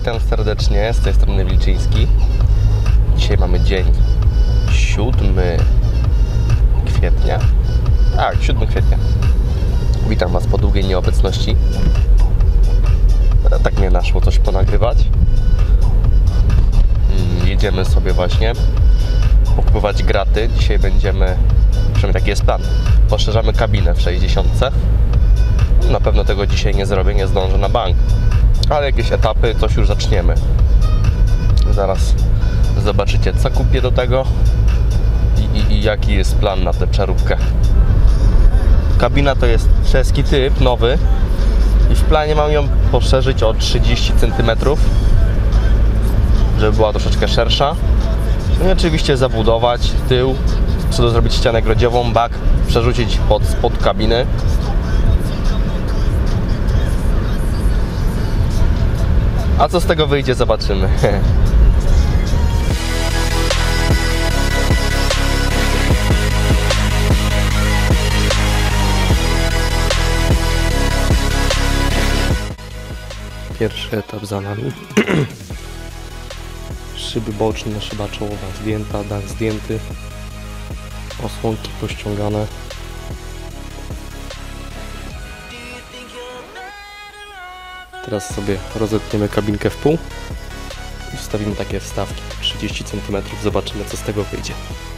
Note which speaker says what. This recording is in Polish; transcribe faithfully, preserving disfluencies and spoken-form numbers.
Speaker 1: Witam serdecznie, z tej strony Wilczyński. Dzisiaj mamy dzień siódmy kwietnia. Tak, siódmy kwietnia. Witam Was po długiej nieobecności. Tak mnie naszło coś ponagrywać. Jedziemy sobie właśnie popływać graty. Dzisiaj będziemy, przynajmniej taki jest plan, poszerzamy kabinę w sześćdziesiątce. Na pewno tego dzisiaj nie zrobię, nie zdążę na bank, ale jakieś etapy, coś już zaczniemy. Zaraz zobaczycie, co kupię do tego i, i, i jaki jest plan na tę przeróbkę. Kabina to jest czeski typ, nowy, i w planie mam ją poszerzyć o trzydzieści centymetrów, żeby była troszeczkę szersza. No i oczywiście zabudować tył, co do zrobić ścianę grodziową, bak przerzucić pod spod kabiny. A co z tego wyjdzie, zobaczymy. Pierwszy etap za nami. Szyby boczne, szyba czołowa zdjęta, dach zdjęty, osłonki pościągane. Teraz sobie rozetniemy kabinkę w pół i wstawimy takie wstawki trzydzieści centymetrów. Zobaczymy, co z tego wyjdzie.